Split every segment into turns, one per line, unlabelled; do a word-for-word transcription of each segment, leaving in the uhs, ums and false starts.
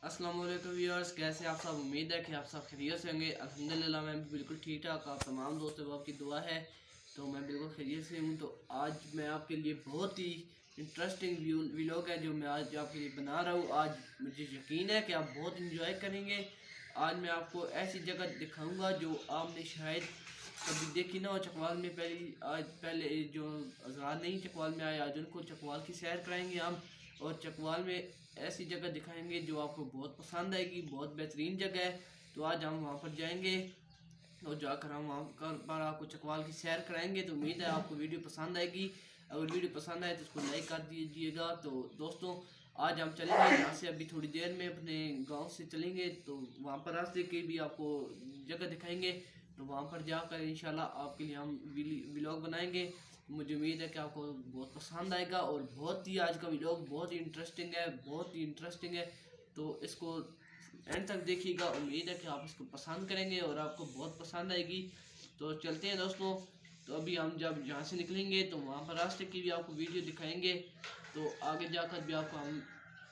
अस्सलाम वालेकुम व्यूअर्स, कैसे आप सब। उम्मीद है कि आप सब खैरियत से होंगे। अल्हम्दुलिल्लाह मैं भी बिल्कुल ठीक ठाक। आप तमाम दोस्तों बाब की दुआ है तो मैं बिल्कुल खैरियत से हूँ। तो आज मैं आपके लिए बहुत ही इंटरेस्टिंग व्लॉग है जो मैं आज आपके लिए बना रहा हूँ। आज मुझे यकीन है कि आप बहुत इंजॉय करेंगे। आज मैं आपको ऐसी जगह दिखाऊँगा जो आपने शायद कभी देखी ना हो। चकवाल में पहली आज पहले जो हज़रात नहीं चकवाल में आए, आज उनको चकवाल की सैर कराएंगे हम, और चकवाल में ऐसी जगह दिखाएंगे जो आपको बहुत पसंद आएगी। बहुत बेहतरीन जगह है। तो आज हम वहाँ पर जाएंगे और जाकर हम वहाँ पर आपको चकवाल की सैर कराएंगे। तो उम्मीद है आपको वीडियो पसंद आएगी। अगर वीडियो पसंद आए तो उसको लाइक कर दीजिएगा। तो दोस्तों आज हम चलेंगे यहाँ से, अभी थोड़ी देर में अपने गांव से चलेंगे। तो वहाँ पर रास्ते की भी आपको जगह दिखाएंगे। तो वहाँ पर जाकर इंशाल्लाह आपके लिए हम व्लॉग बनाएंगे। मुझे उम्मीद है कि आपको बहुत पसंद आएगा। और बहुत ही आज का व्लॉग बहुत ही इंटरेस्टिंग है, बहुत ही इंटरेस्टिंग है। तो इसको एंड तक देखिएगा। उम्मीद है कि आप इसको पसंद करेंगे और आपको बहुत पसंद आएगी। तो चलते हैं दोस्तों। तो अभी हम जब यहाँ से निकलेंगे तो वहाँ पर रास्ते की भी आपको वीडियो दिखाएंगे। तो आगे जाकर भी आपको हम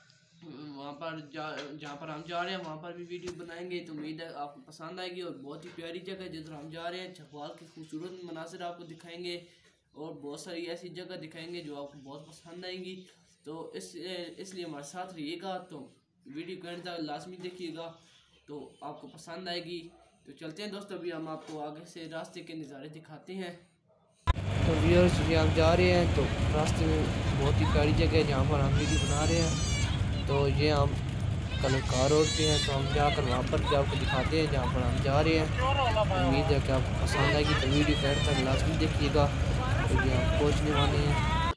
वहाँ पर जा जहाँ पर हम जा रहे हैं वहाँ पर भी वीडियो बनाएंगे। तो उम्मीद है आपको पसंद आएगी। और बहुत ही प्यारी जगह जिधर हम जा रहे हैं, चकवाल की खूबसूरत मनासिर आपको दिखाएंगे और बहुत सारी ऐसी जगह दिखाएंगे जो आपको बहुत पसंद आएंगी। तो इस इसलिए हमारे साथ रहिएगा। तो वीडियो को एंड तक लाजमी देखिएगा तो आपको पसंद आएगी। तो चलते हैं दोस्तों, अभी हम आपको आगे से रास्ते के नज़ारे दिखाते हैं। तो व्यूअर्स ये हम जा रहे हैं तो रास्ते में बहुत ही प्यारी जगह है जहाँ पर हम वीडियो बना रहे हैं। तो ये हम कल कार रोड पे हैं तो हम जाकर वहाँ पर भी आपको दिखाते हैं जहाँ पर हम जा रहे हैं। उम्मीद है कि आपको पसंद आएगी। तो वीडियो को एंड तक लाजमी देखिएगा। तो ये हम पहुँचने वाले हैं।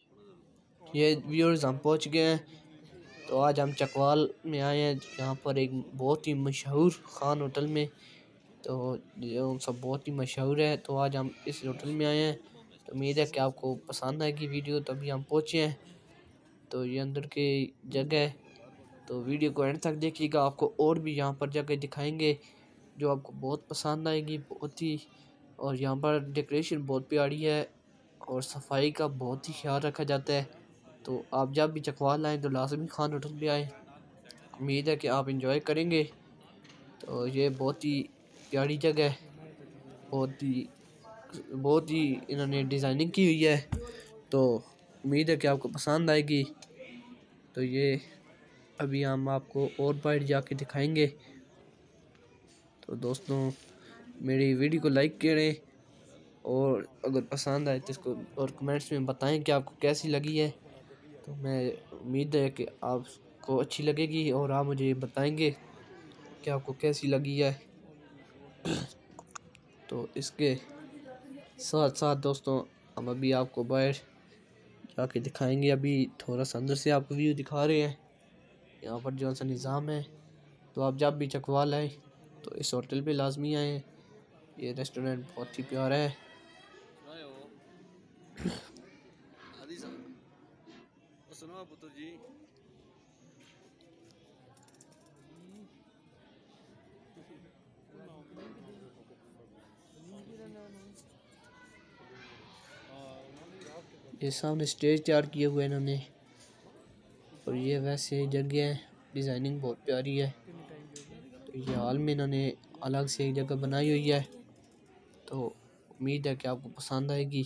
ये व्यूअर्स हम पहुँच गए हैं। तो आज हम चकवाल में आए हैं यहाँ पर एक बहुत ही मशहूर खान होटल में। तो जो सब बहुत ही मशहूर है। तो आज हम इस होटल में आए हैं। तो उम्मीद है कि आपको पसंद आएगी वीडियो। तो अभी हम पहुँचे हैं। तो ये अंदर की जगह है। तो वीडियो को एंड तक देखिएगा। आपको और भी यहाँ पर जगह दिखाएंगे जो आपको बहुत पसंद आएगी बहुत ही। और यहाँ पर डेकोरेशन बहुत प्यारी है और सफाई का बहुत ही ख्याल रखा जाता है। तो आप जब भी चकवाल आएँ तो लाजमी खान होटल पे आएँ। उम्मीद है कि आप इंजॉय करेंगे। तो ये बहुत ही प्यारी जगह है, बहुत ही बहुत ही इन्होंने डिज़ाइनिंग की हुई है। तो उम्मीद है कि आपको पसंद आएगी। तो ये अभी हम आपको और बाहर जाके दिखाएंगे। तो दोस्तों मेरी वीडियो को लाइक करें और अगर पसंद आए तो इसको और कमेंट्स में बताएं कि आपको कैसी लगी है। तो मैं उम्मीद है कि आपको अच्छी लगेगी और आप मुझे बताएंगे कि आपको कैसी लगी है। तो इसके साथ साथ दोस्तों हम अभी आपको बाहर जाके दिखाएंगे। अभी थोड़ा सा अंदर से आपको व्यू दिखा रहे हैं यहाँ पर जो सा निज़ाम है। तो आप जब भी चकवाल आए तो इस होटल पे लाजमी आए। ये रेस्टोरेंट बहुत ही प्यारा है। ये सामने स्टेज तैयार किए हुए इन्होंने। और ये वैसे जगह है, डिज़ाइनिंग बहुत प्यारी है। तो ये हॉल में इन्होंने अलग से एक जगह बनाई हुई है। तो उम्मीद है कि आपको पसंद आएगी।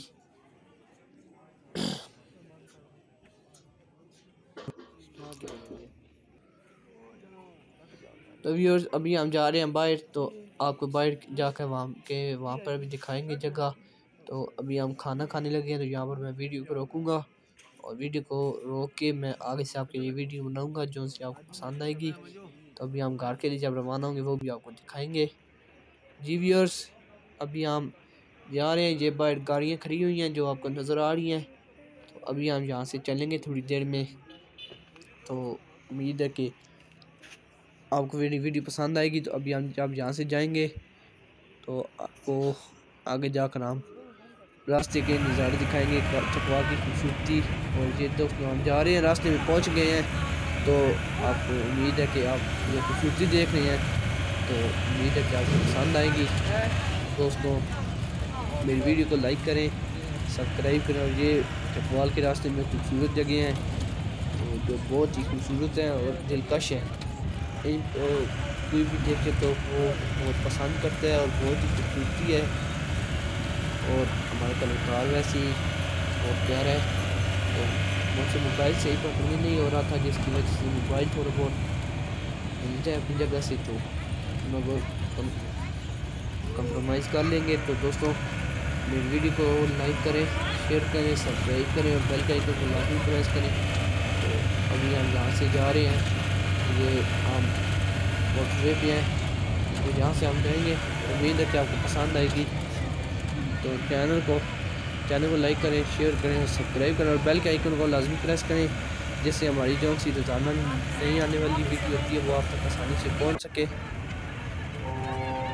तो व्यूअर्स अभी हम जा रहे हैं बाहर। तो आपको बाहर जाकर वहाँ के वहाँ पर भी दिखाएंगे जगह। तो अभी हम खाना खाने लगे हैं। तो यहाँ पर मैं वीडियो को रोकूँगा और वीडियो को रोक के मैं आगे से आपके लिए वीडियो बनाऊंगा जो से आपको पसंद आएगी। तो अभी हम घर के लिए जब रवाना होंगे वो भी आपको दिखाएंगे। जी व्यूअर्स अभी हम जा रहे हैं। ये बाहर गाड़ियाँ खड़ी हुई हैं जो आपको नज़र आ रही हैं। तो अभी हम यहाँ से चलेंगे थोड़ी देर में। तो उम्मीद है कि आपको मेरी वीडियो पसंद आएगी। तो अभी हम जब यहाँ से जाएंगे तो आपको आगे जाकर हम रास्ते के नज़ारे दिखाएंगे, चकवाल की खूबसूरती। और ये दोस्तों हम जा रहे हैं, रास्ते में पहुंच गए हैं। तो आपको उम्मीद है कि आप ये खूबसूरती देख रहे हैं। तो उम्मीद है कि आपको पसंद आएगी। दोस्तों मेरी वीडियो को लाइक करें, सब्सक्राइब करें। और ये चकवाल के रास्ते में खूबसूरत जगह हैं तो जो बहुत ही खूबसूरत हैं और दिलकश हैं।
कोई भी देखे तो वो बहुत पसंद करता है और बहुत ही खूबसूरती है। और हमारा कलरकार वैसे ही बहुत प्यारा है। तो मुझसे मोबाइल सही पकड़ने नहीं हो रहा था, जिसकी वजह से मोबाइल थोड़ा बहुत हिलता है अपनी जगह से, तो मगर कंप्रोमाइज़ कर लेंगे। तो दोस्तों मेरी वीडियो को लाइक करें, शेयर करें, सब्सक्राइब करें और बेल का आइकन को लाजमी प्रेस करें। तो अभी हम यहाँ से जा रहे हैं, ये हम मोटरवे पे हैं, तो यहाँ से हम जाएंगे। उम्मीद है कि आपको पसंद आएगी। तो चैनल को चैनल को लाइक करें, शेयर करें, सब्सक्राइब करें और बेल के आइकन को लाजमी प्रेस करें, जिससे हमारी जो सी रोज़ाना नहीं आने वाली वीडियो होती है वो आप तक आसानी से पहुंच सके।